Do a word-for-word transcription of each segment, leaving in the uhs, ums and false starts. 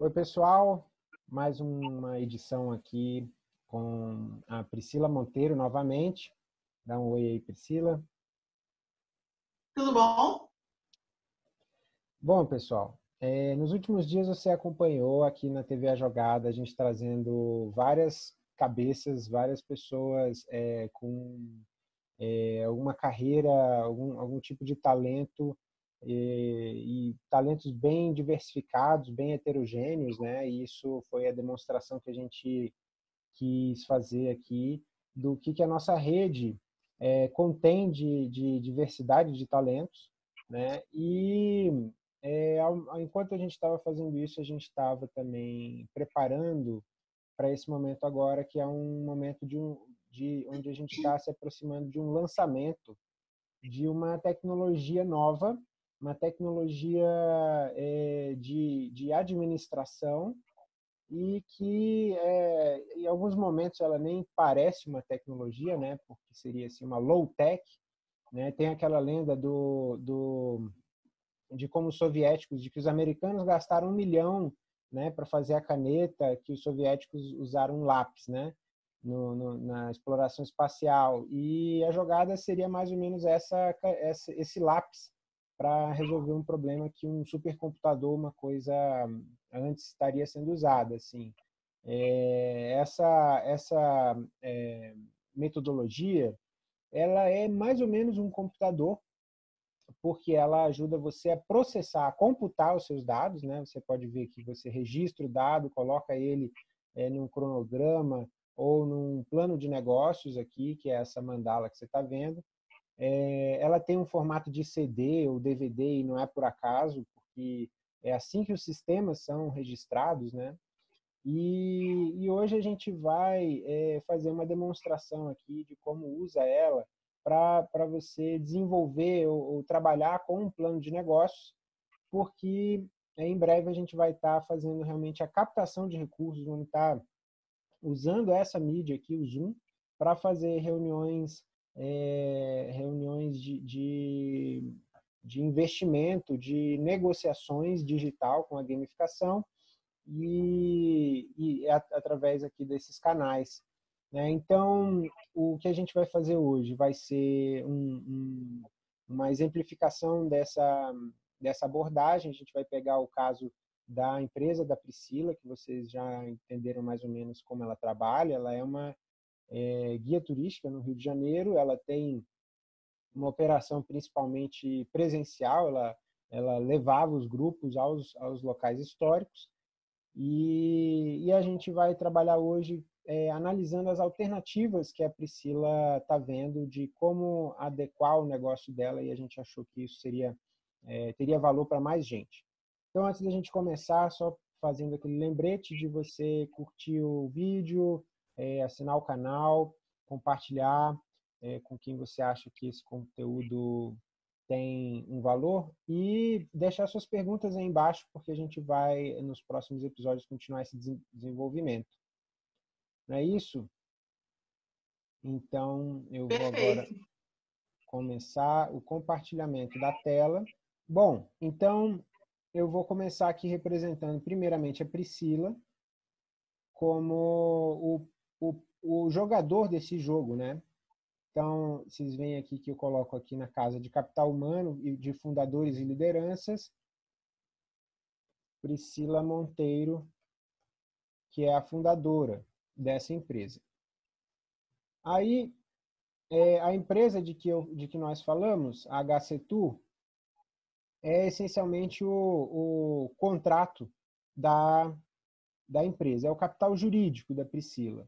Oi, pessoal. Mais uma edição aqui com a Priscila Monteiro novamente. Dá um oi aí, Priscila. Tudo bom? Bom, pessoal, é, nos últimos dias você acompanhou aqui na T V A Jogada, a gente trazendo várias cabeças, várias pessoas é, com é, alguma carreira, algum, algum tipo de talento e, e talentos bem diversificados, bem heterogêneos, né? E isso foi a demonstração que a gente quis fazer aqui do que, que a nossa rede é, contém de, de diversidade de talentos, né? E é, ao, enquanto a gente estava fazendo isso, a gente estava também preparando para esse momento agora, que é um momento de, um, de onde a gente está se aproximando de um lançamento de uma tecnologia nova, uma tecnologia é, de, de administração e que é, em alguns momentos ela nem parece uma tecnologia, né, porque seria assim uma low tech, né? Tem aquela lenda do, do de como os soviéticos, de que os americanos gastaram um milhão, né, para fazer a caneta, que os soviéticos usaram um lápis, né, no, no, na exploração espacial. E a jogada seria mais ou menos essa, essa esse lápis para resolver um problema que um supercomputador, uma coisa antes estaria sendo usada, assim. É, essa essa é, metodologia, ela é mais ou menos um computador, porque ela ajuda você a processar, a computar os seus dados, né? Você pode ver que você registra o dado, coloca ele é, num cronograma ou num plano de negócios aqui, que é essa mandala que você está vendo. É, ela tem um formato de C D ou D V D e não é por acaso, porque é assim que os sistemas são registrados, né? E, e hoje a gente vai é, fazer uma demonstração aqui de como usa ela para você desenvolver ou, ou trabalhar com um plano de negócios, porque é, em breve a gente vai estar tá fazendo realmente a captação de recursos, vamos estar tá usando essa mídia aqui, o Zoom, para fazer reuniões, é, reuniões de, de, de investimento, de negociações digital com a gamificação, e, e at através aqui desses canais, né? Então, o que a gente vai fazer hoje vai ser um, um, uma exemplificação dessa, dessa abordagem. A gente vai pegar o caso da empresa da Priscila, que vocês já entenderam mais ou menos como ela trabalha. Ela é uma é, guia turística no Rio de Janeiro, ela tem uma operação principalmente presencial, ela, ela levava os grupos aos, aos locais históricos, e, e a gente vai trabalhar hoje é, analisando as alternativas que a Priscila está vendo de como adequar o negócio dela, e a gente achou que isso seria, é, teria valor para mais gente. Então, antes da gente começar, só fazendo aquele lembrete de você curtir o vídeo, é, assinar o canal, compartilhar é, com quem você acha que esse conteúdo tem um valor, e deixar suas perguntas aí embaixo, porque a gente vai, nos próximos episódios, continuar esse desenvolvimento. Não é isso? Então, eu vou agora Perfeito. começar o compartilhamento da tela. Bom, então, eu vou começar aqui representando primeiramente a Priscila como o, o, o jogador desse jogo, né? Então, vocês veem aqui que eu coloco aqui na casa de capital humano e de fundadores e lideranças, Priscila Monteiro, que é a fundadora dessa empresa. Aí, é, a empresa de que, eu, de que nós falamos, a H C Tour, é essencialmente o, o contrato da, da empresa, é o capital jurídico da Priscila.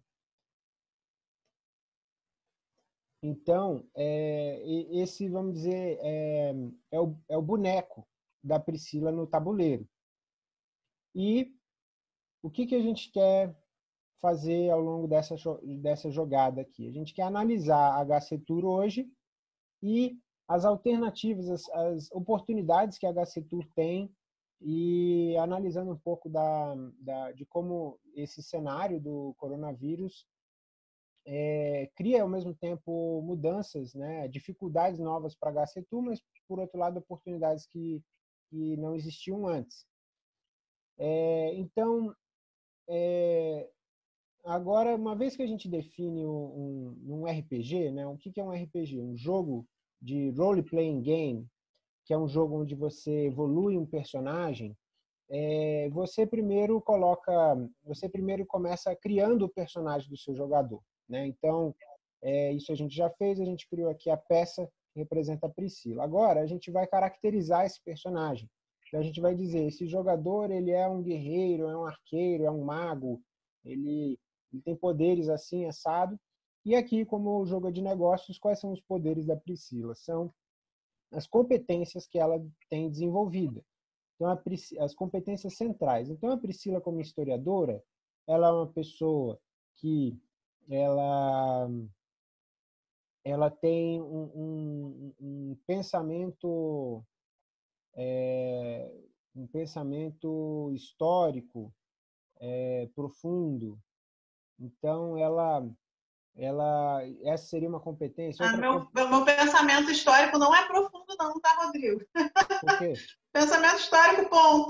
Então, é, esse, vamos dizer, é, é, o, é o boneco da Priscila no tabuleiro. E o que, que a gente quer fazer ao longo dessa, dessa jogada aqui? A gente quer analisar a H C Tour hoje e as alternativas, as, as oportunidades que a H C Tour tem, e analisando um pouco da, da, de como esse cenário do coronavírus é, cria, ao mesmo tempo, mudanças, né, dificuldades novas para a H C Tour, mas, por outro lado, oportunidades que, que não existiam antes. É, então, é, agora, uma vez que a gente define um, um, um R P G, né? O que que é um R P G? Um jogo de role-playing game, que é um jogo onde você evolui um personagem. É, você primeiro coloca, você primeiro começa criando o personagem do seu jogador, né? Então, é, isso a gente já fez, a gente criou aqui a peça que representa a Priscila. Agora, a gente vai caracterizar esse personagem. Então, a gente vai dizer, esse jogador, ele é um guerreiro, é um arqueiro, é um mago, ele, ele tem poderes assim, assado. E aqui, como o jogo é de negócios, quais são os poderes da Priscila? São as competências que ela tem desenvolvida. Então, a, as competências centrais. Então, a Priscila, como historiadora, ela é uma pessoa que ela, ela tem um, um, um pensamento, é, um pensamento histórico é, profundo. Então, ela, ela, essa seria uma competência. Ah, Outra, meu, meu, meu pensamento histórico não é profundo, não, tá, Rodrigo? por quê? Pensamento histórico, ponto.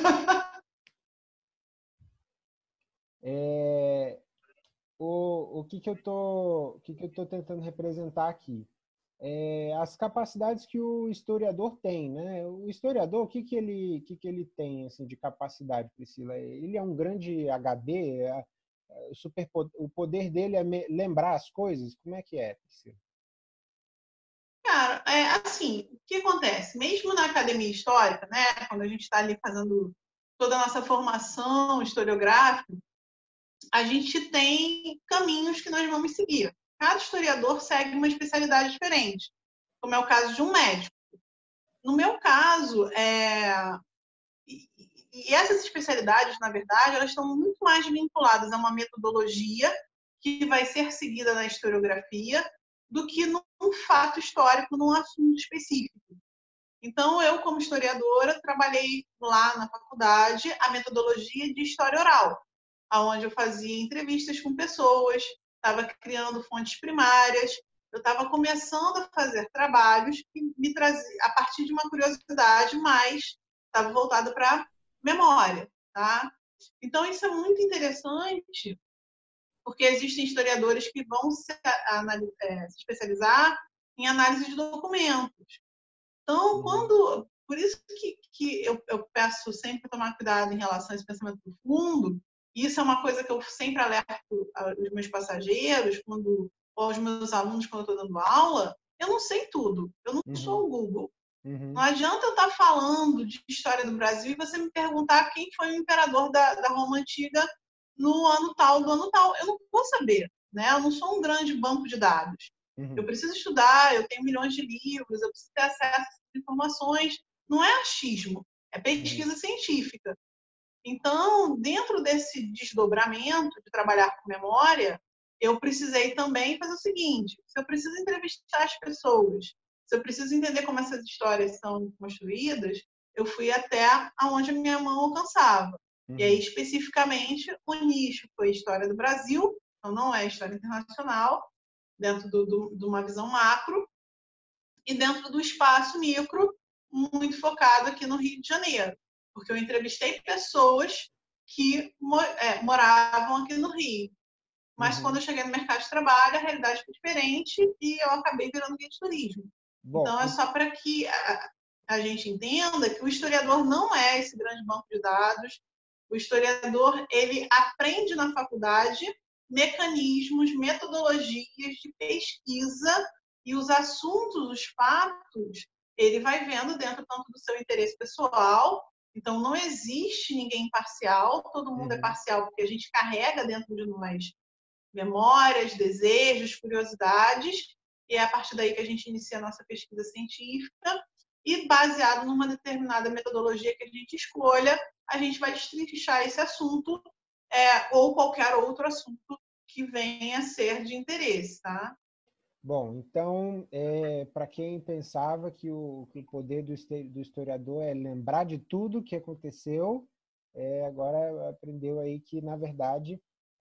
É, o, o que que eu tô, o que que eu tô tentando representar aqui? É, as capacidades que o historiador tem, né? O historiador, o que que ele, o que que ele tem assim de capacidade, Priscila? Ele é um grande H D, é, é, super, o poder dele é me, lembrar as coisas. Como é que é, Priscila? Cara, é assim, o que acontece? Mesmo na academia histórica, né, quando a gente está ali fazendo toda a nossa formação historiográfica, a gente tem caminhos que nós vamos seguir. Cada historiador segue uma especialidade diferente, como é o caso de um médico. No meu caso, é... e essas especialidades, na verdade, elas estão muito mais vinculadas a uma metodologia que vai ser seguida na historiografia do que num fato histórico, num assunto específico. Então, eu, como historiadora, trabalhei lá na faculdade a metodologia de história oral, onde eu fazia entrevistas com pessoas, estava criando fontes primárias, eu estava começando a fazer trabalhos que me traziam, a partir de uma curiosidade, mas estava voltado para memória, tá? Então, isso é muito interessante, porque existem historiadores que vão se, é, se especializar em análise de documentos. Então, Uhum. quando. Por isso que, que eu, eu peço sempre tomar cuidado em relação a esse pensamento profundo. Isso é uma coisa que eu sempre alerto os meus passageiros, quando, ou aos meus alunos, quando eu estou dando aula. Eu não sei tudo. Eu não Uhum. sou o Google. Não Uhum. adianta eu estar falando de história do Brasil e você me perguntar quem foi o imperador da, da Roma Antiga no ano tal, do ano tal. Eu não vou saber, né? Eu não sou um grande banco de dados. Eu Uhum. preciso estudar, eu tenho milhões de livros, eu preciso ter acesso a essas informações. Não é achismo, é Uhum. pesquisa científica. Então, dentro desse desdobramento de trabalhar com memória, eu precisei também fazer o seguinte: se eu preciso entrevistar as pessoas, se eu preciso entender como essas histórias são construídas, eu fui até aonde a minha mão alcançava. E aí, Uhum. especificamente, o nicho foi a história do Brasil, então não é história internacional, dentro do, do, de uma visão macro, e dentro do espaço micro, muito focado aqui no Rio de Janeiro, porque eu entrevistei pessoas que é, moravam aqui no Rio. Mas quando Uhum. eu cheguei no mercado de trabalho, a realidade foi diferente e eu acabei virando guia de turismo. Bom, Então, é só para que a, a gente entenda que o historiador não é esse grande banco de dados. O historiador, ele aprende na faculdade mecanismos, metodologias de pesquisa e os assuntos, os fatos, ele vai vendo dentro tanto do seu interesse pessoal. Então, não existe ninguém imparcial, todo mundo é uhum. parcial porque a gente carrega dentro de nós memórias, desejos, curiosidades, e é a partir daí que a gente inicia a nossa pesquisa científica, e baseado numa determinada metodologia que a gente escolha, a gente vai destrinchar esse assunto é, ou qualquer outro assunto que venha a ser de interesse, tá? Bom, então, é, para quem pensava que o, que o poder do, do historiador é lembrar de tudo que aconteceu, é, agora aprendeu aí que, na verdade,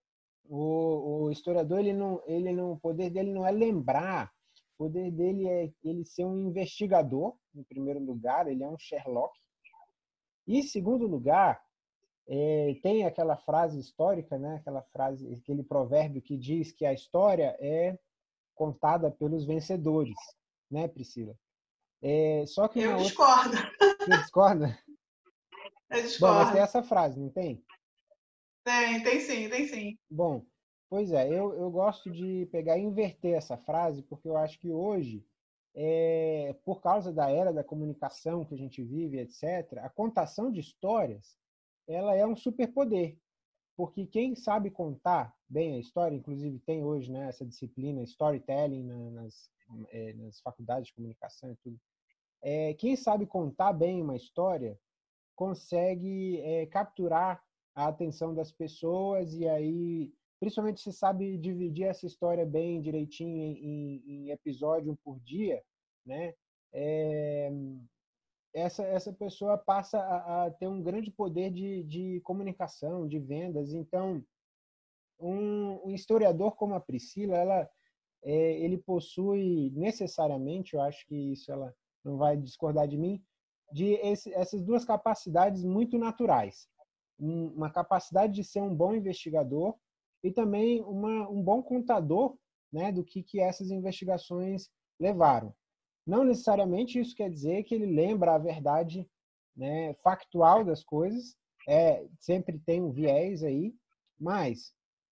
o, o historiador, ele não, ele não, o poder dele não é lembrar, o poder dele é ele ser um investigador, em primeiro lugar, ele é um Sherlock. E, em segundo lugar, É, tem aquela frase histórica, né? Aquela frase, aquele provérbio que diz que a história é contada pelos vencedores, né, Priscila? É, só que Eu uma outra... discordo. Você discorda? Eu Bom, mas tem discordo. essa frase, não tem? Tem, tem sim, tem sim. Bom, pois é, eu, eu gosto de pegar e inverter essa frase, porque eu acho que hoje, é, por causa da era da comunicação que a gente vive, etcétera, a contação de histórias, ela é um superpoder, porque quem sabe contar bem a história, inclusive tem hoje, né, essa disciplina storytelling na- nas, é, nas faculdades de comunicação e tudo, é, quem sabe contar bem uma história consegue é, capturar a atenção das pessoas e aí, principalmente se sabe dividir essa história bem direitinho em, em episódio um por dia, né? É, essa, essa pessoa passa a, a ter um grande poder de, de comunicação, de vendas. Então, um, um historiador como a Priscila, ela, é, ele possui necessariamente, eu acho que isso ela não vai discordar de mim, de esse, essas duas capacidades muito naturais. Um, uma capacidade de ser um bom investigador e também uma, um bom contador, né, do que, que essas investigações levaram. Não necessariamente isso quer dizer que ele lembra a verdade, né, factual das coisas, é, sempre tem um viés aí, mas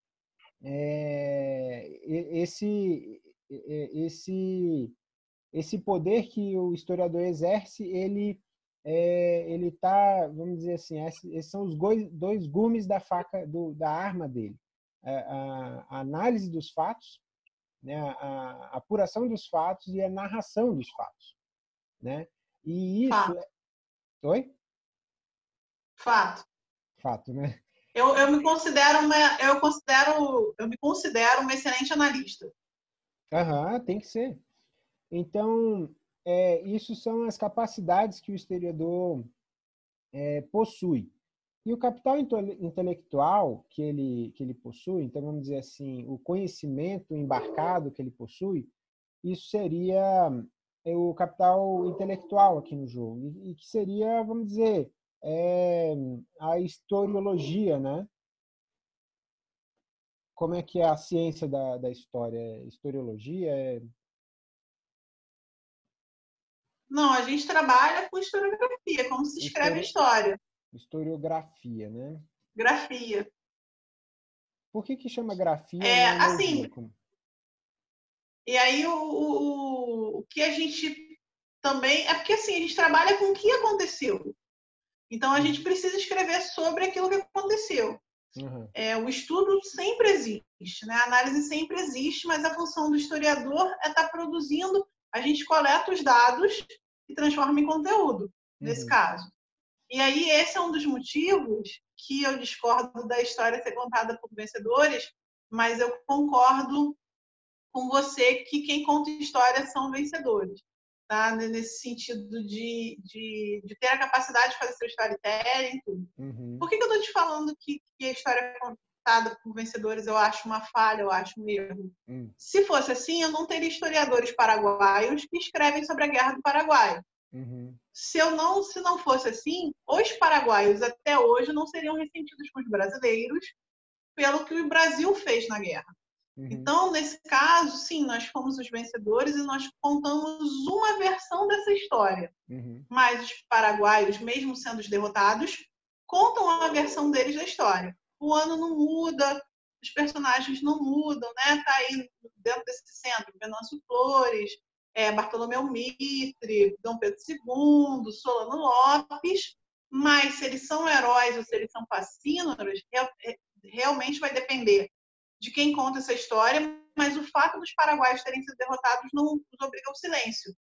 é, esse, esse, esse poder que o historiador exerce, ele é, ele tá, vamos dizer assim, esses são os dois gumes da faca, do, da arma dele. A, a análise dos fatos, né, a, a apuração dos fatos e a narração dos fatos, né? E isso... Fato. Oi? Fato. Fato, né? Eu, eu me considero uma, eu considero, eu me considero uma excelente analista. Aham, tem que ser. Então, é, isso são as capacidades que o historiador é, possui. E o capital intelectual que ele, que ele possui, então vamos dizer assim, o conhecimento embarcado que ele possui, isso seria é, o capital intelectual aqui no jogo, e, e que seria, vamos dizer, é, a historiologia, né? Como é que é a ciência da, da história? É historiologia? É... Não, a gente trabalha com historiografia, como se escreve Histori... história. Historiografia, né? Grafia. Por que que chama grafia e É, não assim, logia? Como... e aí o, o, o que a gente também... É porque, assim, a gente trabalha com o que aconteceu. Então, a gente Uhum. precisa escrever sobre aquilo que aconteceu. Uhum. É, o estudo sempre existe, né? A análise sempre existe, mas a função do historiador é estar produzindo, a gente coleta os dados e transforma em conteúdo, nesse Uhum. caso. E aí, esse é um dos motivos que eu discordo da história ser contada por vencedores, mas eu concordo com você que quem conta história são vencedores. Tá? Nesse sentido de, de, de ter a capacidade de fazer seu storytelling e tudo. Uhum. Por que, que eu estou te falando que, que a história é contada por vencedores eu acho uma falha, eu acho um erro? Uhum. Se fosse assim, eu não teria historiadores paraguaios que escrevem sobre a Guerra do Paraguai. Uhum. Se, eu não, se não fosse assim, os paraguaios até hoje não seriam ressentidos com os brasileiros pelo que o Brasil fez na guerra. Uhum. Então, nesse caso, sim, nós fomos os vencedores e nós contamos uma versão dessa história. Uhum. Mas os paraguaios, mesmo sendo os derrotados, contam a versão deles da história. O ano não muda, os personagens não mudam, né? Tá aí dentro desse centro, Venâncio Flores, é, Bartolomeu Mitre, Dom Pedro segundo, Solano Lopes, mas se eles são heróis ou se eles são fascínoros, realmente vai depender de quem conta essa história, mas o fato dos paraguaios terem sido derrotados não nos obriga ao silêncio.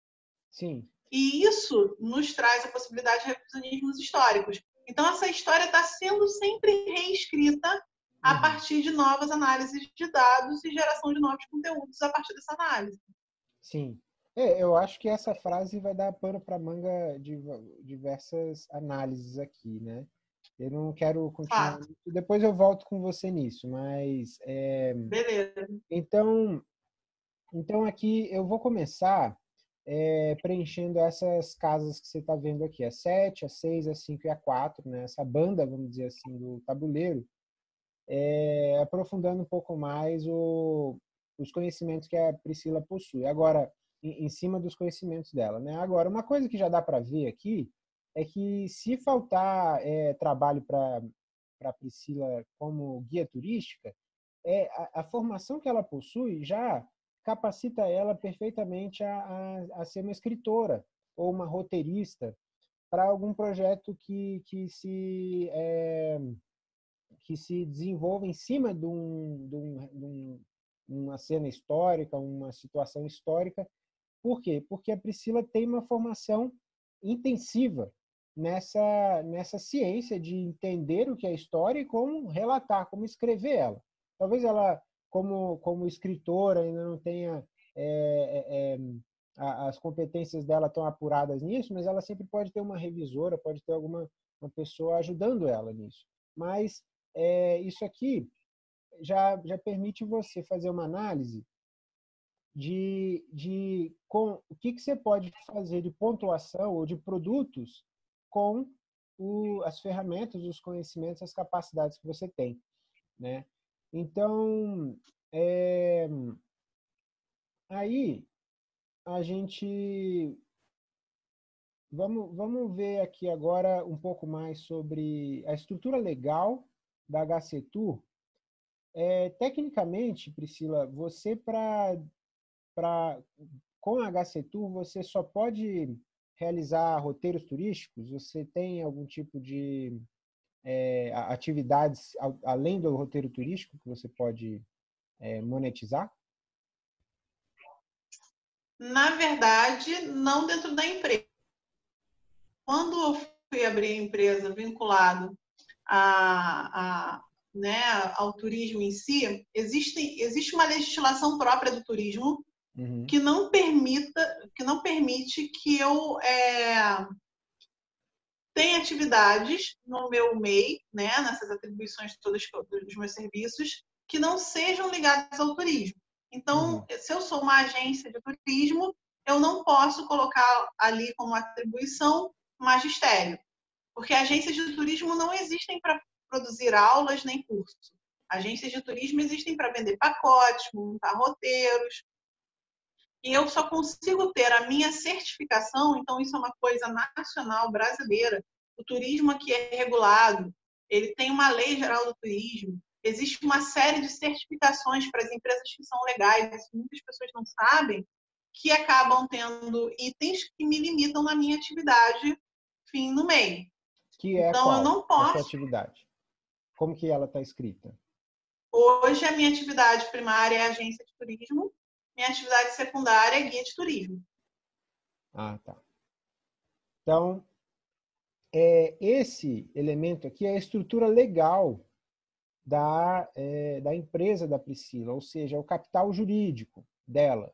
Sim. E isso nos traz a possibilidade de revisionismos históricos. Então, essa história está sendo sempre reescrita a Uhum. partir de novas análises de dados e geração de novos conteúdos a partir dessa análise. Sim. É, eu acho que essa frase vai dar pano para manga de diversas análises aqui, né? Eu não quero continuar. Fato. Depois eu volto com você nisso, mas é, Beleza. então, então aqui eu vou começar é, preenchendo essas casas que você está vendo aqui, a sete, a seis, a cinco e a quatro, né? Essa banda, vamos dizer assim, do tabuleiro, é, aprofundando um pouco mais o, os conhecimentos que a Priscila possui. Agora, em, em cima dos conhecimentos dela, né? Agora, uma coisa que já dá para ver aqui é que se faltar é, trabalho para para Priscila como guia turística, é, a, a formação que ela possui já capacita ela perfeitamente a, a, a ser uma escritora ou uma roteirista para algum projeto que, que, se, é, que se desenvolva em cima de, um, de, um, de um, uma cena histórica, uma situação histórica. Por quê? Porque a Priscila tem uma formação intensiva nessa, nessa ciência de entender o que é história e como relatar, como escrever ela. Talvez ela, como, como escritora, ainda não tenha é, é, as competências dela tão apuradas nisso, mas ela sempre pode ter uma revisora, pode ter alguma uma pessoa ajudando ela nisso. Mas é, isso aqui já, já permite você fazer uma análise de, de com, o que, que você pode fazer de pontuação ou de produtos com o, as ferramentas, os conhecimentos, as capacidades que você tem, né? Então, é, aí a gente vamos, vamos ver aqui agora um pouco mais sobre a estrutura legal da H C Tour. É, tecnicamente, Priscila, você para para com a H C Tour você só pode realizar roteiros turísticos? Você tem algum tipo de é, atividades além do roteiro turístico que você pode é, monetizar? Na verdade, não dentro da empresa. Quando eu fui abrir a empresa vinculado a, a, né, ao turismo em si, existe, existe uma legislação própria do turismo Uhum. que não permita, que não permite que eu é, tenha atividades no meu M E I, né, nessas atribuições todas dos meus serviços, que não sejam ligadas ao turismo. Então, Uhum. se eu sou uma agência de turismo, eu não posso colocar ali como atribuição magistério, porque agências de turismo não existem para produzir aulas nem cursos. Agências de turismo existem para vender pacotes, montar roteiros. E eu só consigo ter a minha certificação, então isso é uma coisa nacional brasileira. O turismo aqui é regulado, ele tem uma lei geral do turismo, existe uma série de certificações para as empresas que são legais, isso muitas pessoas não sabem, que acabam tendo itens que me limitam na minha atividade fim no meio. Que é Então, eu qual? não A sua posso. atividade? Como que ela está escrita? Hoje, a minha atividade primária é agência de turismo, minha atividade secundária é guia de turismo. Ah, tá. Então, é, esse elemento aqui é a estrutura legal da, é, da empresa da Priscila, ou seja, o capital jurídico dela.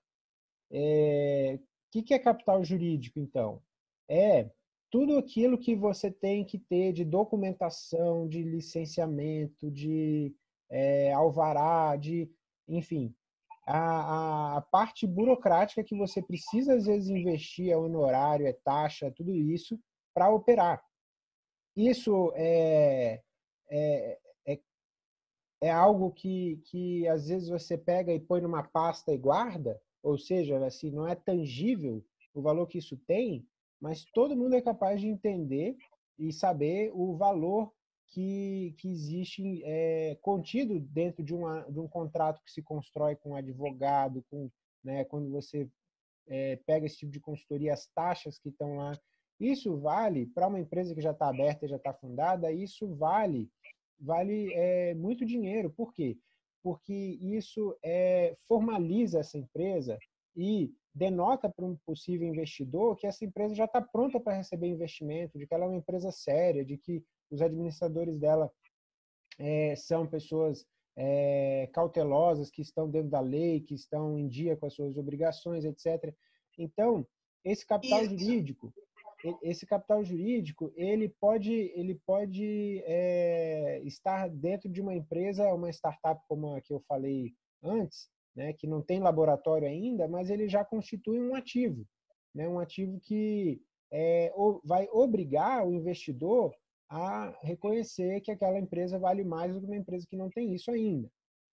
É, o que, que é capital jurídico, então? É tudo aquilo que você tem que ter de documentação, de licenciamento, de é, alvará, de, enfim, a, a, a parte burocrática que você precisa, às vezes, investir, é honorário, é taxa, tudo isso, para operar. Isso é, é, é, é algo que, que, às vezes, você pega e põe numa pasta e guarda, ou seja, assim, não é tangível o valor que isso tem, mas todo mundo é capaz de entender e saber o valor que, que existe é, contido dentro de, uma, de um contrato que se constrói com um advogado, com, né, quando você é, pega esse tipo de consultoria, as taxas que estão lá. Isso vale para uma empresa que já está aberta, já está fundada, isso vale, vale é, muito dinheiro. Por quê? Porque isso é, formaliza essa empresa e denota para um possível investidor que essa empresa já está pronta para receber investimento, de que ela é uma empresa séria, de que os administradores dela é, são pessoas é, cautelosas, que estão dentro da lei, que estão em dia com as suas obrigações, etcétera. Então, esse capital Isso. jurídico, esse capital jurídico, ele pode, ele pode é, estar dentro de uma empresa, uma startup como a que eu falei antes, né, que não tem laboratório ainda, mas ele já constitui um ativo. né? Um ativo que é, vai obrigar o investidor a reconhecer que aquela empresa vale mais do que uma empresa que não tem isso ainda.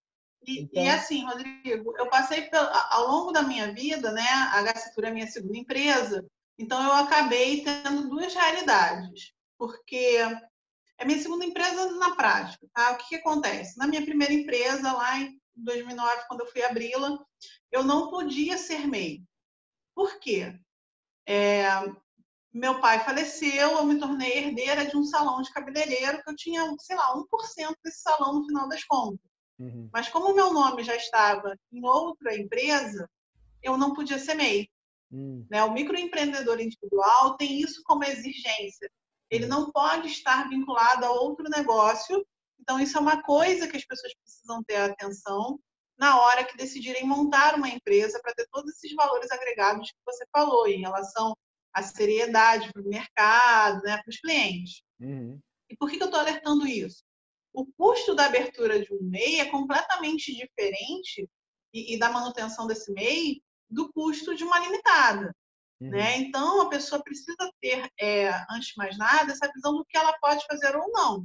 E, e Então, assim, Rodrigo, eu passei pelo, ao longo da minha vida, né? A H C Tour é a minha segunda empresa, então eu acabei tendo duas realidades, porque é minha segunda empresa na prática, tá? O que, que acontece? Na minha primeira empresa, lá em dois mil e nove, quando eu fui abri-la, eu não podia ser M E I. Por quê? É, meu pai faleceu, eu me tornei herdeira de um salão de cabeleireiro que eu tinha, sei lá, um por cento desse salão no final das contas. uhum, Mas como o meu nome já estava em outra empresa, eu não podia ser M E I. uhum, Né? O microempreendedor individual tem isso como exigência. Ele uhum, não pode estar vinculado a outro negócio. Então, isso é uma coisa que as pessoas precisam ter atenção na hora que decidirem montar uma empresa para ter todos esses valores agregados que você falou em relação à seriedade para o mercado, né, para os clientes. uhum, E por que eu estou alertando isso? O custo da abertura de um M E I é completamente diferente e, e da manutenção desse M E I do custo de uma limitada. uhum, Né? Então, a pessoa precisa ter, é, antes de mais nada, essa visão do que ela pode fazer ou não.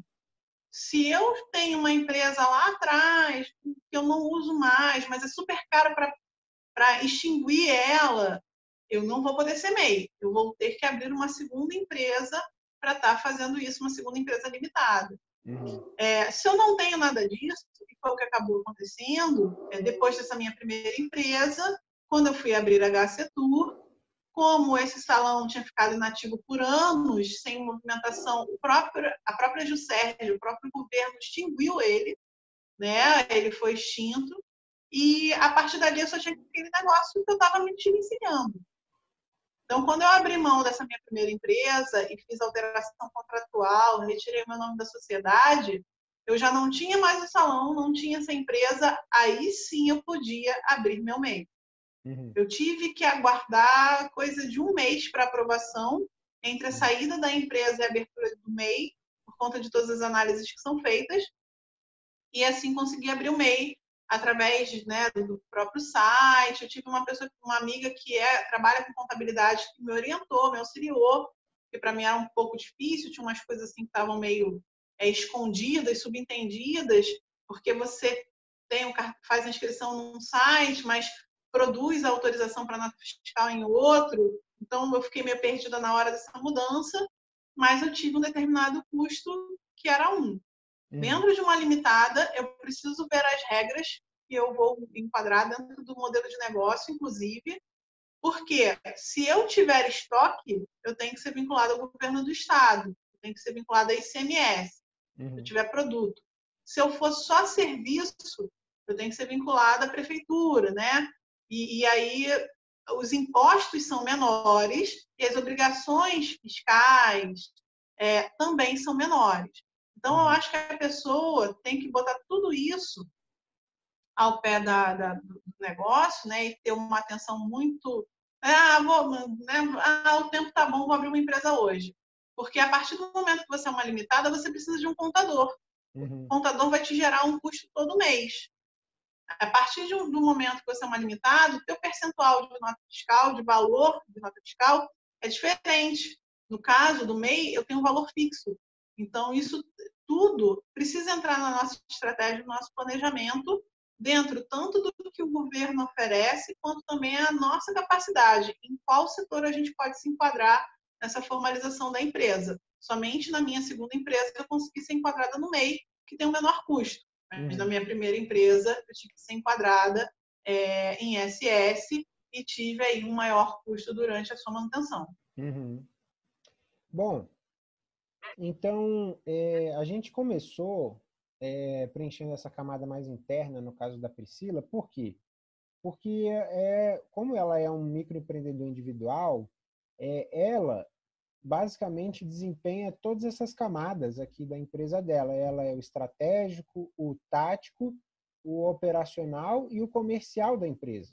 Se eu tenho uma empresa lá atrás, que eu não uso mais, mas é super caro para extinguir ela, eu não vou poder ser M E I. Eu vou ter que abrir uma segunda empresa para estar tá fazendo isso, uma segunda empresa limitada. uhum, É, se eu não tenho nada disso, que foi o que acabou acontecendo, é, depois dessa minha primeira empresa, quando eu fui abrir a H C Tour, como esse salão tinha ficado inativo por anos, sem movimentação, o próprio, a própria Juscerge, o próprio governo extinguiu ele, né? Ele foi extinto, e a partir dali eu só tinha aquele negócio que eu estava me desvencilhando. Então, quando eu abri mão dessa minha primeira empresa e fiz alteração contratual, retirei o meu nome da sociedade, eu já não tinha mais o salão, não tinha essa empresa, aí sim eu podia abrir meu M E I. uhum, Eu tive que aguardar coisa de um mês para aprovação entre a uhum, saída da empresa e a abertura do M E I, por conta de todas as análises que são feitas, e assim conseguir abrir o M E I através, né, do próprio site. Eu tive uma pessoa, uma amiga que é, trabalha com contabilidade, que me orientou, me auxiliou, que para mim era um pouco difícil, tinha umas coisas assim que estavam meio é, escondidas, subentendidas, porque você tem um, faz a inscrição num site, mas produz a autorização para nota fiscal em outro. Então, eu fiquei meio perdida na hora dessa mudança, mas eu tive um determinado custo que era um. uhum, Dentro de uma limitada, eu preciso ver as regras que eu vou enquadrar dentro do modelo de negócio, inclusive, porque se eu tiver estoque, eu tenho que ser vinculado ao governo do estado, eu tenho que ser vinculado a I C M S, se eu uhum, tiver produto. Se eu for só serviço, eu tenho que ser vinculado à prefeitura, né? E, e aí os impostos são menores e as obrigações fiscais é, também são menores. Então, eu uhum, acho que a pessoa tem que botar tudo isso ao pé da, da, do negócio, né? E ter uma atenção muito. Ah, vou, né? Ah, o tempo tá bom, vou abrir uma empresa hoje. Porque a partir do momento que você é uma limitada, você precisa de um contador. O uhum, contador vai te gerar um custo todo mês. A partir de um, do momento que você é uma limitada, o teu percentual de nota fiscal, de valor de nota fiscal, é diferente. No caso do M E I, eu tenho um valor fixo. Então, isso tudo precisa entrar na nossa estratégia, no nosso planejamento, dentro tanto do que o governo oferece, quanto também a nossa capacidade, em qual setor a gente pode se enquadrar nessa formalização da empresa. Somente na minha segunda empresa eu consegui ser enquadrada no M E I, que tem o menor custo. Mas na uhum, minha primeira empresa, eu tive que ser enquadrada é, em S S e tive aí um maior custo durante a sua manutenção. uhum. Bom, então é, a gente começou é, preenchendo essa camada mais interna, no caso da Priscila, por quê? Porque é, como ela é um microempreendedor individual, é, ela basicamente desempenha todas essas camadas aqui da empresa dela. Ela é o estratégico, o tático, o operacional e o comercial da empresa.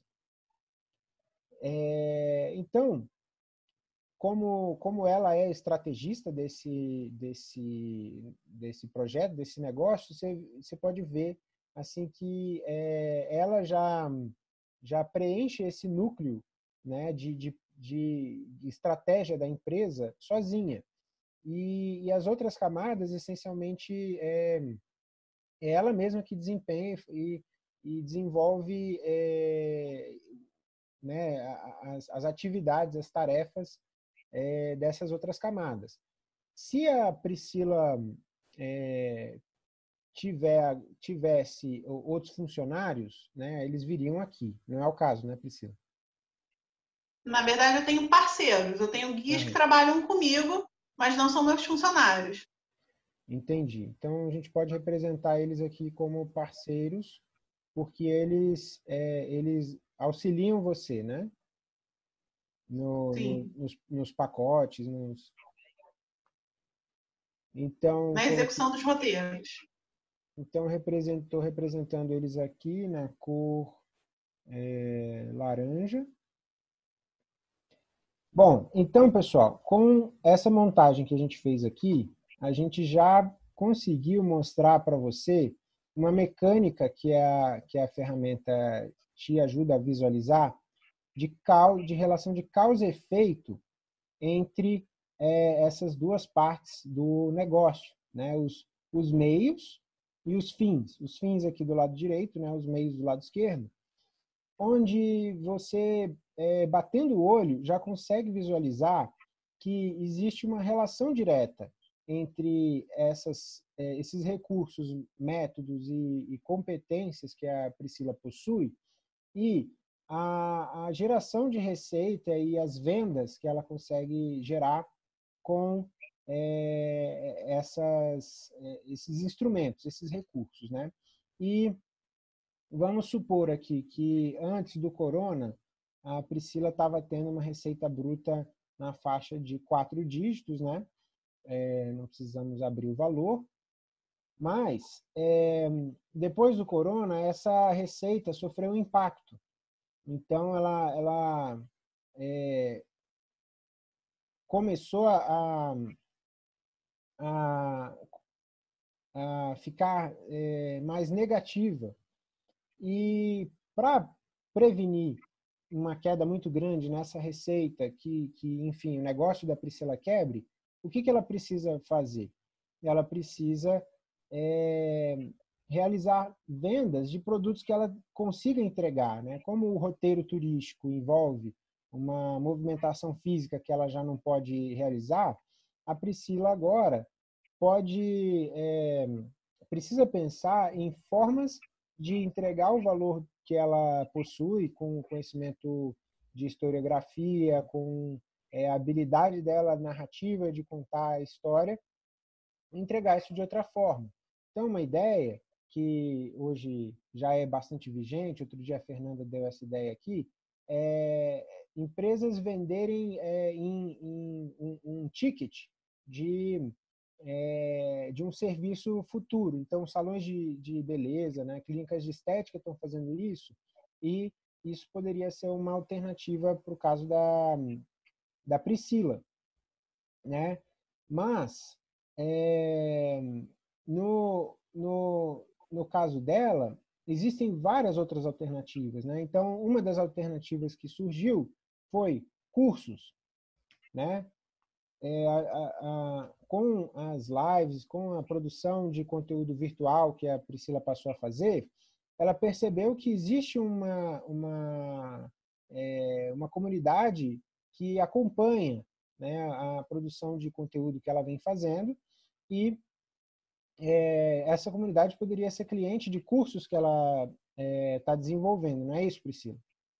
É, então, como, como ela é estrategista desse, desse, desse projeto, desse negócio, você, você pode ver assim que é, ela já, já preenche esse núcleo, né, de, de, de, de estratégia da empresa sozinha. E, e as outras camadas, essencialmente, é, é ela mesma que desempenha e, e desenvolve é, né, as, as atividades, as tarefas é, dessas outras camadas. Se a Priscila é, tiver, tivesse outros funcionários, né, eles viriam aqui. Não é o caso, né, Priscila? Na verdade, eu tenho parceiros, eu tenho guias que Uhum. trabalham comigo, mas não são meus funcionários. Entendi. Então, a gente pode representar eles aqui como parceiros, porque eles, é, eles auxiliam você, né? No, no, Sim, nos, nos pacotes, nos... Então, na coloquei, execução dos roteiros. então estou representando eles aqui na cor é, laranja. Bom, então, pessoal, com essa montagem que a gente fez aqui, a gente já conseguiu mostrar para você uma mecânica que a, que a ferramenta te ajuda a visualizar de, cal, de relação de causa e efeito entre é, essas duas partes do negócio, né? Os, os meios e os fins. Os fins aqui do lado direito, né? Os meios do lado esquerdo, onde você, é, batendo o olho, já consegue visualizar que existe uma relação direta entre essas, é, esses recursos, métodos e, e competências que a Priscila possui e a, a geração de receita e as vendas que ela consegue gerar com é, essas, esses instrumentos, esses recursos, né? E vamos supor aqui que antes do corona, a Priscila estava tendo uma receita bruta na faixa de quatro dígitos, né? É, não precisamos abrir o valor, mas é, depois do corona, essa receita sofreu um impacto. Então, ela, ela é, começou a, a, a ficar é, mais negativa. E para prevenir uma queda muito grande nessa receita, que, que, enfim, o negócio da Priscila quebre, o que, que ela precisa fazer? Ela precisa é, realizar vendas de produtos que ela consiga entregar, né? Como o roteiro turístico envolve uma movimentação física que ela já não pode realizar, a Priscila agora pode, é, precisa pensar em formas de entregar o valor que ela possui com o conhecimento de historiografia, com é, a habilidade dela narrativa de contar a história, entregar isso de outra forma. Então, uma ideia que hoje já é bastante vigente, outro dia a Fernanda deu essa ideia aqui, é empresas venderem é, em, em, em um ticket de, é, de um serviço futuro. Então, salões de, de beleza, né, clínicas de estética estão fazendo isso, e isso poderia ser uma alternativa para o caso da, da Priscila, né? Mas, é, no, no, no caso dela, existem várias outras alternativas, né? Então, uma das alternativas que surgiu foi cursos, né? É, a, a, a, com as lives, com a produção de conteúdo virtual que a Priscila passou a fazer, ela percebeu que existe uma, uma, é, uma comunidade que acompanha, né, a produção de conteúdo que ela vem fazendo e é, essa comunidade poderia ser cliente de cursos que ela está é, desenvolvendo, não é isso, Priscila?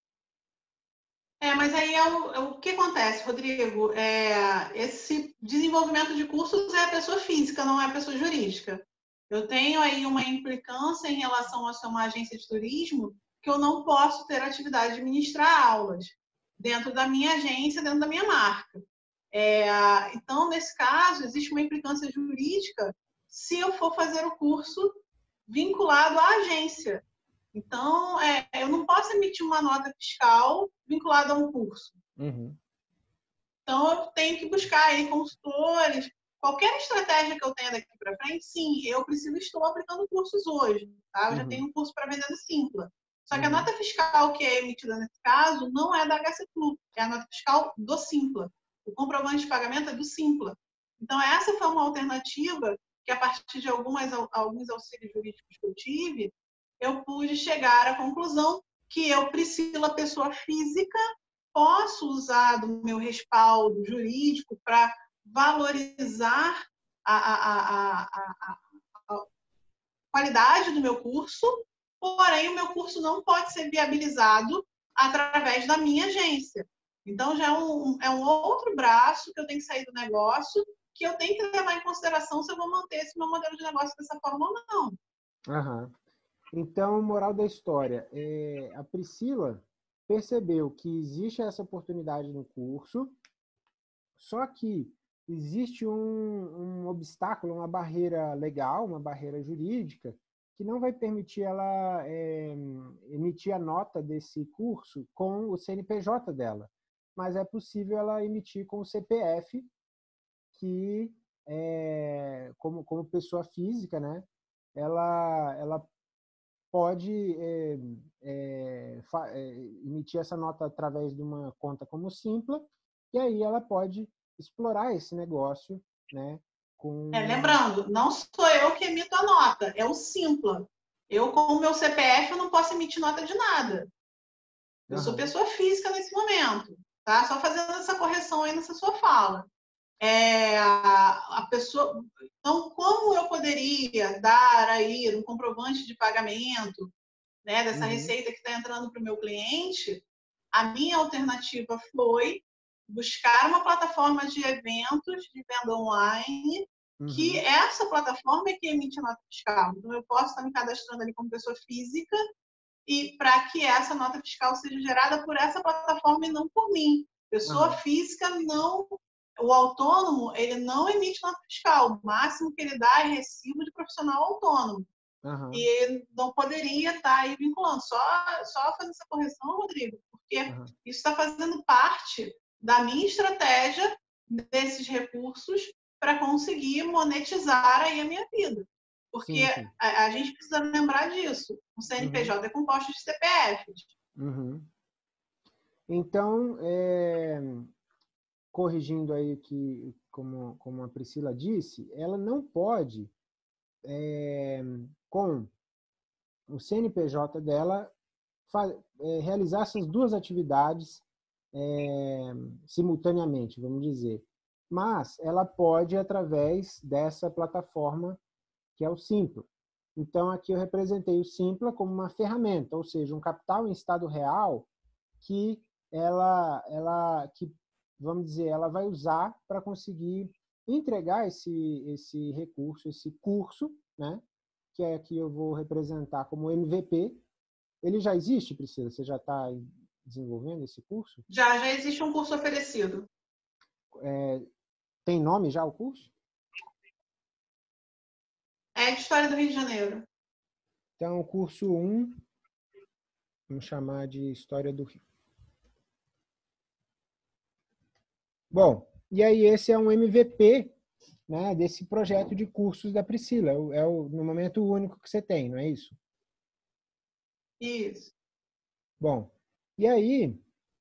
É, mas aí é o, é o que acontece, Rodrigo? É, esse desenvolvimento de cursos é a pessoa física, não é a pessoa jurídica. Eu tenho aí uma implicância em relação a ser uma agência de turismo que eu não posso ter atividade de ministrar aulas dentro da minha agência, dentro da minha marca. É, então, nesse caso, existe uma implicância jurídica se eu for fazer o curso vinculado à agência. Então, é, eu não posso emitir uma nota fiscal vinculada a um curso. Uhum. Então, eu tenho que buscar aí consultores. Qualquer estratégia que eu tenha daqui para frente, sim, eu preciso, estou aplicando cursos hoje. Tá? Eu já Uhum. tenho um curso para vender no Simpla. Só que a Uhum. nota fiscal que é emitida nesse caso não é da H C Flu, é a nota fiscal do Simpla. O comprovante de pagamento é do Simpla. Então, essa foi uma alternativa que, a partir de algumas, alguns auxílios jurídicos que eu tive, eu pude chegar à conclusão que eu, Priscila, pessoa física, posso usar do meu respaldo jurídico para valorizar a, a, a, a, a qualidade do meu curso, porém o meu curso não pode ser viabilizado através da minha agência. Então, já é um, é um outro braço que eu tenho que sair do negócio, que eu tenho que levar em consideração se eu vou manter esse meu modelo de negócio dessa forma ou não. Aham. Então, moral da história, é, a Priscila percebeu que existe essa oportunidade no curso, só que existe um, um obstáculo, uma barreira legal, uma barreira jurídica, que não vai permitir ela é, emitir a nota desse curso com o C N P J dela, mas é possível ela emitir com o C P F, que é, como, como pessoa física, né, ela, ela pode é, é, é, emitir essa nota através de uma conta como Simpla, e aí ela pode explorar esse negócio, né, É, com... lembrando, não sou eu que emito a nota, é o Simpla. Eu, com o meu C P F, eu não posso emitir nota de nada. Eu sou Uhum. pessoa física nesse momento, tá? Só fazendo essa correção aí nessa sua fala. É, a, a pessoa, então, como eu poderia dar aí um comprovante de pagamento, né, dessa Uhum. receita que está entrando para o meu cliente? A minha alternativa foi buscar uma plataforma de eventos de venda online, que Uhum. essa plataforma é que emite nota fiscal. Então, eu posso estar me cadastrando ali como pessoa física, e para que essa nota fiscal seja gerada por essa plataforma e não por mim. Pessoa Uhum. física não... O autônomo, ele não emite nota fiscal. O máximo que ele dá é recibo de profissional autônomo. Uhum. E não poderia estar aí vinculando. Só, só fazer essa correção, Rodrigo, porque Uhum. isso está fazendo parte da minha estratégia desses recursos para conseguir monetizar aí a minha vida. Porque Sim, sim. a, a gente precisa lembrar disso. O Uhum. C N P J é composto de C P Fs. Uhum. Então, é, corrigindo aí o que, como, como a Priscila disse, ela não pode, é, com o C N P J dela, é, realizar essas duas atividades é, simultaneamente, vamos dizer. Mas ela pode através dessa plataforma que é o Simpla. Então, aqui eu representei o Simpla como uma ferramenta, ou seja, um capital em estado real que ela, ela que, vamos dizer, ela vai usar para conseguir entregar esse, esse recurso, esse curso, né? Que é aqui eu vou representar como M V P. Ele já existe, Priscila? Você já está desenvolvendo esse curso? Já, já existe um curso oferecido. É, tem nome já o curso? É de História do Rio de Janeiro. Então, o curso um, vamos chamar de História do Rio. Bom, e aí esse é um M V P, né, desse projeto de cursos da Priscila. É o, no momento, o único que você tem, não é isso? Isso. Bom, e aí,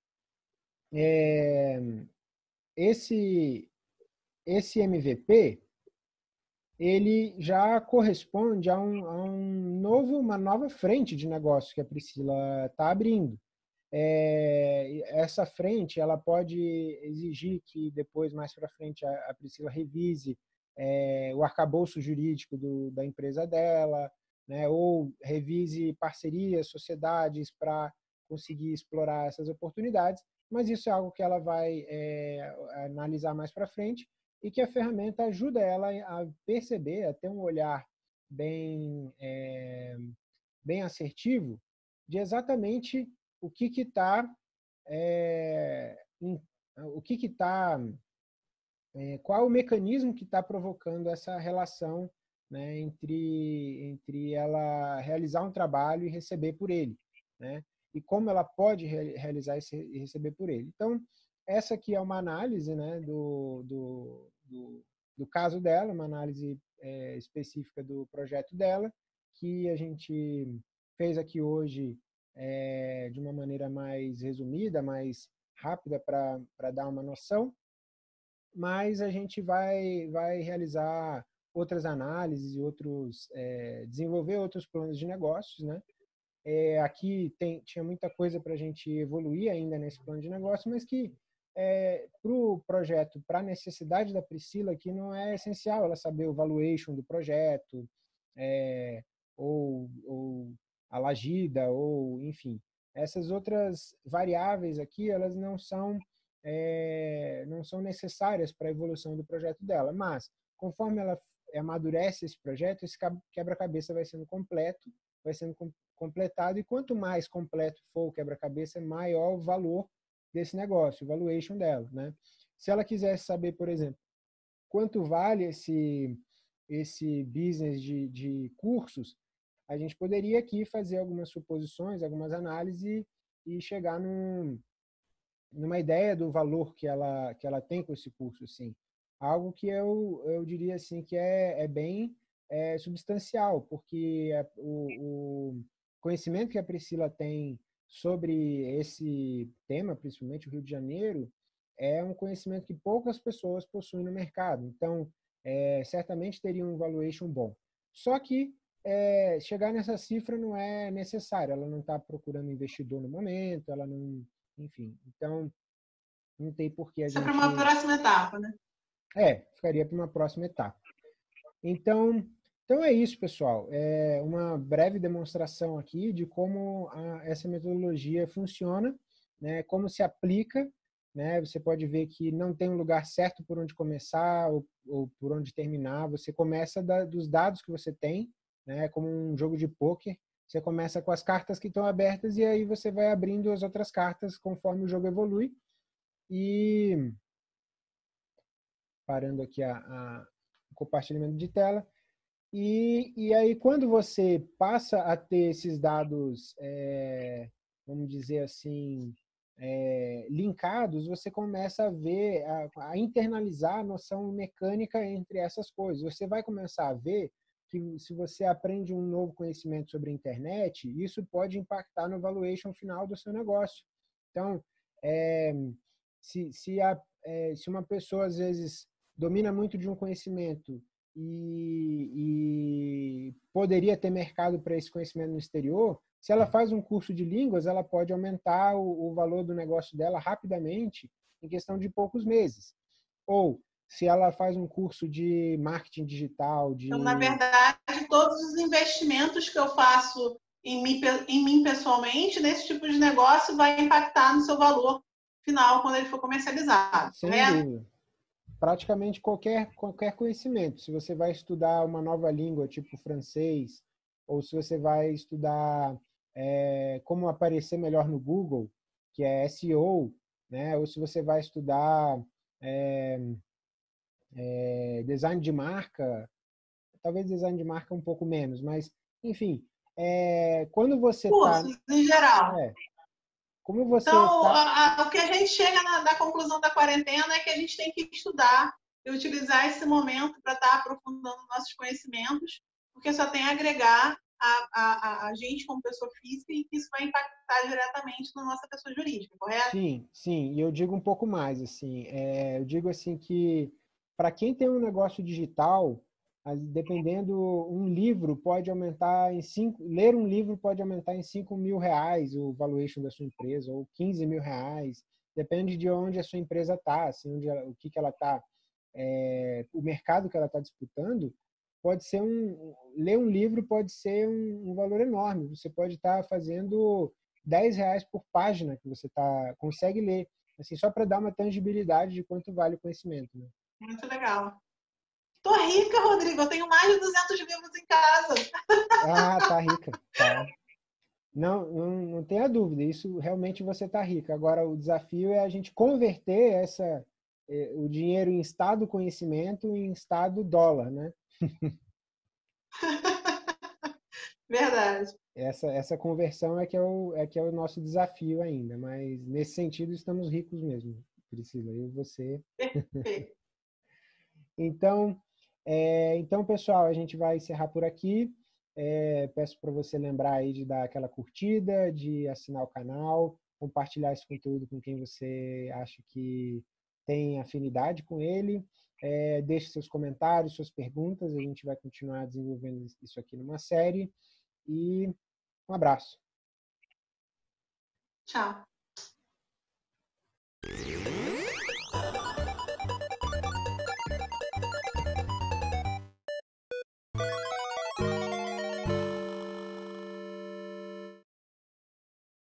é, esse, esse M V P, ele já corresponde a, um, a um novo, uma nova frente de negócio que a Priscila está abrindo. É, essa frente ela pode exigir que depois, mais para frente, a, a Priscila revise é, o arcabouço jurídico do, da empresa dela, né, ou revise parcerias, sociedades para conseguir explorar essas oportunidades, mas isso é algo que ela vai é, analisar mais para frente e que a ferramenta ajuda ela a perceber, a ter um olhar bem, é, bem assertivo de exatamente o que está é, o que está é, qual o mecanismo que está provocando essa relação, né, entre entre ela realizar um trabalho e receber por ele, né, e como ela pode re realizar esse, e receber por ele. Então essa aqui é uma análise, né, do, do, do, do caso dela, uma análise é, específica do projeto dela, que a gente fez aqui hoje é, de uma maneira mais resumida, mais rápida para dar uma noção, mas a gente vai, vai realizar outras análises e outros, é, desenvolver outros planos de negócios, né? É, aqui tem, tinha muita coisa para a gente evoluir ainda nesse plano de negócio, mas que é, para o projeto, para a necessidade da Priscila, que não é essencial ela saber o valuation do projeto, é, ou, ou a lagida, ou enfim. Essas outras variáveis aqui, elas não são, é, não são necessárias para a evolução do projeto dela, mas conforme ela amadurece esse projeto, esse quebra-cabeça vai sendo completo, vai sendo completado, e quanto mais completo for o quebra-cabeça, maior o valor desse negócio, o valuation dela, né? Se ela quisesse saber, por exemplo, quanto vale esse, esse business de, de cursos, a gente poderia aqui fazer algumas suposições, algumas análises e chegar num, numa ideia do valor que ela, que ela tem com esse curso, assim. Algo que eu, eu diria assim que é, é bem é, substancial, porque é, o, o conhecimento que a Priscila tem sobre esse tema, principalmente o Rio de Janeiro, é um conhecimento que poucas pessoas possuem no mercado. Então, é, certamente teria um valuation bom. Só que é, chegar nessa cifra não é necessário. Ela não está procurando investidor no momento, ela não, enfim. Então, não tem por que a Isso é para gente... uma próxima etapa, né? É, ficaria para uma próxima etapa. Então, então é isso, pessoal. É uma breve demonstração aqui de como a, essa metodologia funciona, né, como se aplica, né? Você pode ver que não tem um lugar certo por onde começar ou, ou por onde terminar. Você começa da, dos dados que você tem, né, como um jogo de pôquer. Você começa com as cartas que estão abertas e aí você vai abrindo as outras cartas conforme o jogo evolui. E parando aqui a, a o compartilhamento de tela. E, e aí, quando você passa a ter esses dados, é, vamos dizer assim, é, linkados, você começa a ver, a, a internalizar a noção mecânica entre essas coisas. Você vai começar a ver que se você aprende um novo conhecimento sobre a internet, isso pode impactar no valuation final do seu negócio. Então, é, se, se, a, é, se uma pessoa, às vezes, domina muito de um conhecimento e, e poderia ter mercado para esse conhecimento no exterior, se ela faz um curso de línguas, ela pode aumentar o, o valor do negócio dela rapidamente em questão de poucos meses. Ou, se ela faz um curso de marketing digital, de... Então, na verdade, todos os investimentos que eu faço em mim, em mim pessoalmente, nesse tipo de negócio, vai impactar no seu valor final quando ele for comercializado, Sem correto? dúvida. Praticamente qualquer, qualquer conhecimento. Se você vai estudar uma nova língua, tipo francês, ou se você vai estudar é, como aparecer melhor no Google, que é S E O, né? Ou se você vai estudar é, é, design de marca, talvez design de marca um pouco menos, mas, enfim, é, quando você está... Cursos, em geral. É, como você Então, está... a, a, o que a gente chega na, na conclusão da quarentena é que a gente tem que estudar e utilizar esse momento para estar aprofundando nossos conhecimentos, porque só tem a agregar a, a, a gente como pessoa física e que isso vai impactar diretamente na nossa pessoa jurídica, correto? Sim, sim, e eu digo um pouco mais, assim, é, eu digo assim que para quem tem um negócio digital, dependendo, um livro pode aumentar em cinco, ler um livro pode aumentar em cinco mil reais o valuation da sua empresa, ou quinze mil reais, depende de onde a sua empresa está, assim, onde ela, o que, que ela está, é, o mercado que ela está disputando, pode ser um, ler um livro pode ser um, um valor enorme, você pode estar tá fazendo dez reais por página que você tá, consegue ler, assim, só para dar uma tangibilidade de quanto vale o conhecimento. Né? Muito legal. Tô rica, Rodrigo. Eu tenho mais de duzentos livros em casa. Ah, tá rica, tá. Não, não, não tenha dúvida, isso realmente você tá rica. Agora, o desafio é a gente converter essa, eh, o dinheiro em estado conhecimento em estado dólar, né? Verdade. Essa, essa conversão é que é, o, é que é o nosso desafio ainda, mas nesse sentido estamos ricos mesmo, Priscila, eu e você. Perfeito. Então, é, então, pessoal, a gente vai encerrar por aqui. É, peço para você lembrar aí de dar aquela curtida, de assinar o canal, compartilhar esse conteúdo com quem você acha que tem afinidade com ele. É, deixe seus comentários, suas perguntas, a gente vai continuar desenvolvendo isso aqui numa série. E um abraço. Tchau.